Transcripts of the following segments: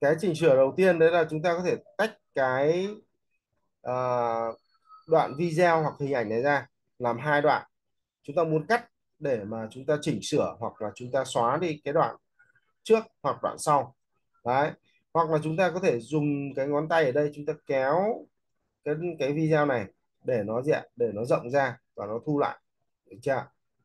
cái chỉnh sửa đầu tiên đấy là chúng ta có thể tách cái à, đoạn video hoặc hình ảnh này ra làm hai đoạn. Chúng ta muốn cắt để mà chúng ta chỉnh sửa hoặc là chúng ta xóa đi cái đoạn trước hoặc đoạn sau đấy, hoặc là chúng ta có thể dùng cái ngón tay ở đây chúng ta kéo cái video này để nó diện để nó rộng ra và nó thu lại, được chưa?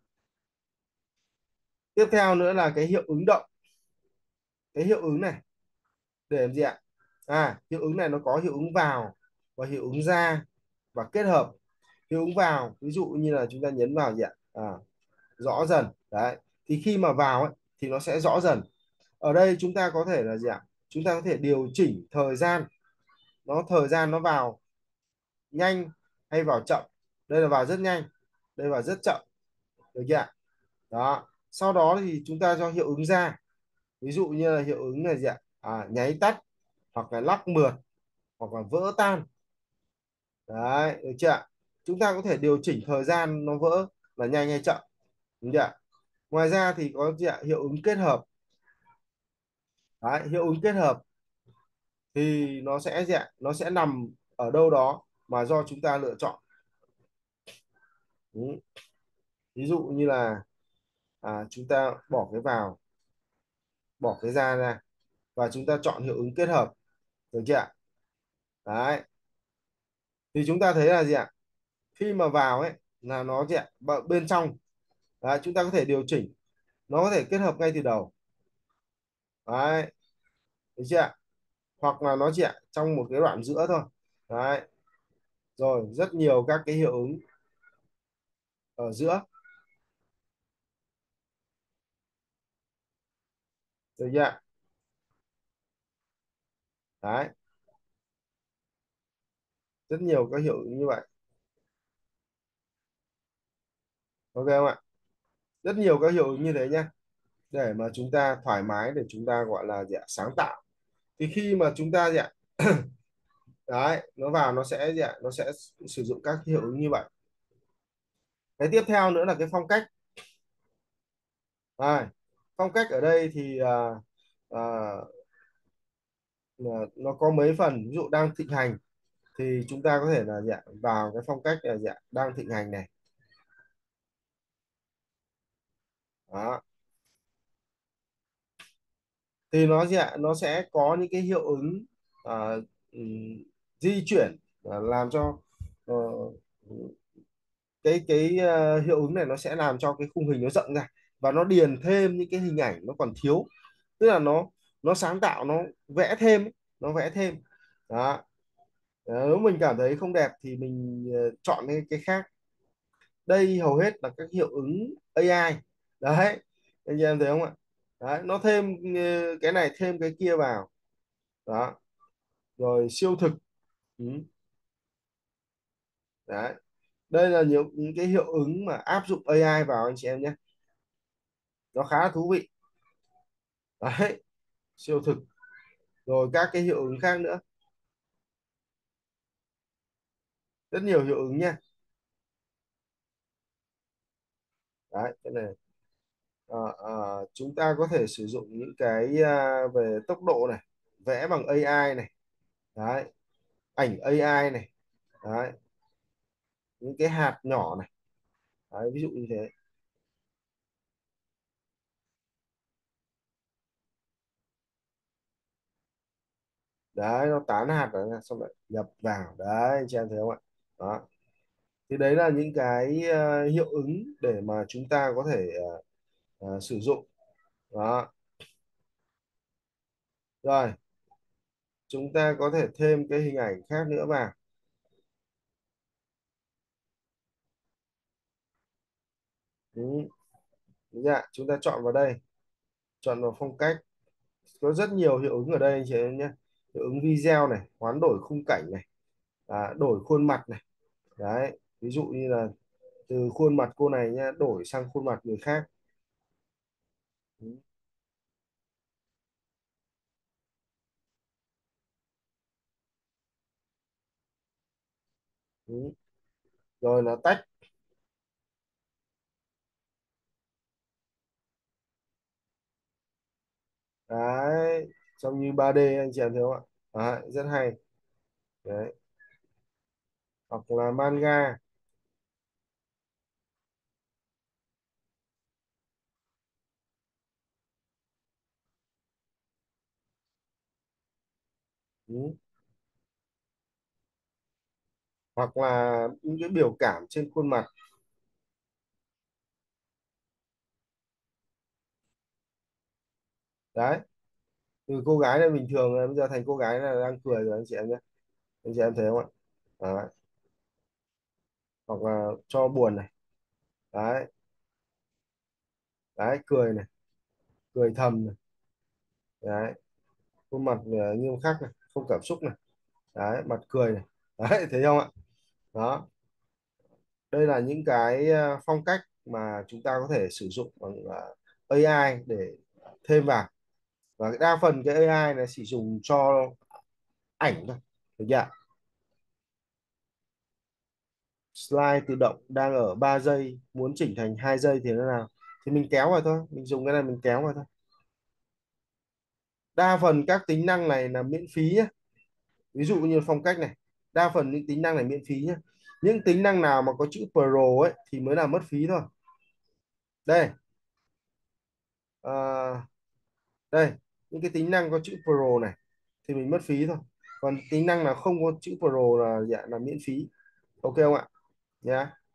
Tiếp theo nữa là cái hiệu ứng động. Cái hiệu ứng này để làm gì ạ? Hiệu ứng này nó có hiệu ứng vào và hiệu ứng ra và kết hợp. Hiệu ứng vào ví dụ như là chúng ta nhấn vào gì ạ? Rõ dần đấy, thì khi mà vào ấy, thì nó sẽ rõ dần. Ở đây chúng ta có thể là gì ạ? Chúng ta có thể điều chỉnh thời gian, thời gian nó vào nhanh hay vào chậm. Đây là vào rất nhanh, đây vào rất chậm, được chưa ạ? Đó, sau đó thì chúng ta cho hiệu ứng ra, ví dụ như là hiệu ứng là gì ạ? Nháy tắt hoặc là lắc mượt hoặc là vỡ tan, đấy, được chưa ạ? Chúng ta có thể điều chỉnh thời gian nó vỡ là nhanh hay chậm, đúng chưa ạ? Ngoài ra thì có gì ạ? Hiệu ứng kết hợp. Đấy, hiệu ứng kết hợp thì nó sẽ gì ạ? Nó sẽ nằm ở đâu đó mà do chúng ta lựa chọn. Ừ. Ví dụ như là chúng ta bỏ cái vào, bỏ cái ra ra và chúng ta chọn hiệu ứng kết hợp, được chưa ạ? Đấy, thì chúng ta thấy là gì ạ? Khi mà vào ấy là nó gì ạ? Bên trong đấy, chúng ta có thể điều chỉnh, nó có thể kết hợp ngay từ đầu, đấy, được chưa ạ? Hoặc là nó chỉ ạ trong một cái đoạn giữa thôi, đấy, rồi rất nhiều các cái hiệu ứng ở giữa, được chưa ạ? Đấy, rất nhiều các hiệu ứng như vậy, ok không ạ? Rất nhiều các hiệu ứng như thế nhá, để mà chúng ta thoải mái để chúng ta gọi là gì ạ? Sáng tạo. Thì khi mà chúng ta gì ạ? Đấy, nó vào nó sẽ gì ạ? Nó sẽ sử dụng các hiệu ứng như vậy. Cái tiếp theo nữa là cái phong cách. Đây, phong cách ở đây thì à, nó có mấy phần, ví dụ đang thịnh hành thì chúng ta có thể là gì ạ? Vào cái phong cách là gì ạ? Đang thịnh hành này. Đó, thì nó gì ạ? Nó sẽ có những cái hiệu ứng à, ừm, di chuyển, làm cho ờ, hiệu ứng này nó sẽ làm cho cái khung hình nó rộng ra và nó điền thêm những cái hình ảnh nó còn thiếu, tức là nó sáng tạo, nó vẽ thêm ấy, nó vẽ thêm. Đó. Nếu mình cảm thấy không đẹp thì mình chọn cái khác. Đây hầu hết là các hiệu ứng AI đấy, anh chị em thấy không ạ? Đấy, nó thêm cái này thêm cái kia vào. Đó, rồi siêu thực. Ừ. Đấy, đây là những cái hiệu ứng mà áp dụng AI vào anh chị em nhé, nó khá là thú vị. Đấy, siêu thực, rồi các cái hiệu ứng khác nữa, rất nhiều hiệu ứng nha. Đấy, cái này chúng ta có thể sử dụng những cái về tốc độ này, vẽ bằng AI này, đấy, ảnh AI này, đấy, những cái hạt nhỏ này, đấy, ví dụ như thế. Đấy, nó tán hạt rồi xong lại nhập vào đấy, anh chị em thấy không ạ? Đó, thì đấy là những cái hiệu ứng để mà chúng ta có thể sử dụng. Đó, rồi chúng ta có thể thêm cái hình ảnh khác nữa vào. Ừ. Dạ, chúng ta chọn vào đây, chọn vào phong cách, có rất nhiều hiệu ứng ở đây anh chị em nhé. Hiệu ứng video này, hoán đổi khung cảnh này, đổi khuôn mặt này, đấy, ví dụ như là từ khuôn mặt cô này nhá đổi sang khuôn mặt người khác. Ừ. Ừ. Rồi là tách. Đấy, trông như 3D anh chị em thấy không ạ? Đấy, rất hay. Đấy, hoặc là manga. Ừ. Hoặc là những cái biểu cảm trên khuôn mặt. Đấy, từ cô gái này bình thường bây giờ thành cô gái là đang cười rồi anh chị em nhé, anh chị em thấy không ạ? Đấy. Hoặc là cho buồn này. Đấy. Đấy, cười này, cười thầm này. Đấy, khuôn mặt nghiêm khắc này, không cảm xúc này. Đấy, mặt cười này. Đấy, thấy không ạ? Đó, đây là những cái phong cách mà chúng ta có thể sử dụng bằng AI để thêm vào. Và đa phần cái AI này chỉ dùng cho ảnh thôi, được chưa? Slide tự động đang ở 3 giây, muốn chỉnh thành 2 giây thì nó nào, thì mình kéo vào thôi, mình dùng cái này mình kéo vào thôi. Đa phần các tính năng này là miễn phí nhé, ví dụ như phong cách này, đa phần những tính năng này miễn phí nhé. Những tính năng nào mà có chữ Pro ấy thì mới là mất phí thôi. Đây, à, đây, những cái tính năng có chữ Pro này thì mình mất phí thôi, còn tính năng nào không có chữ Pro là miễn phí. Ok không ạ? Nhá.